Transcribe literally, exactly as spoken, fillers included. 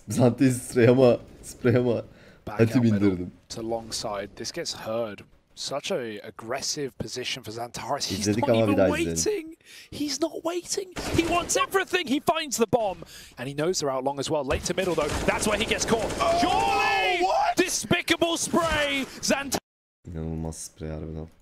Xantares'i spreyama, spreyama Hati bindirdim. To long side. This gets heard. Such a aggressive position for Xantares. He's İzledik not ama bir even daha waiting. izledim. He's not waiting. He wants everything. He finds the bomb. And he knows they're out long as well. Late to middle though. That's where he gets caught. Oh, Surely! what? Despicable spray. Xantares. İnanılmaz sprey harbiden.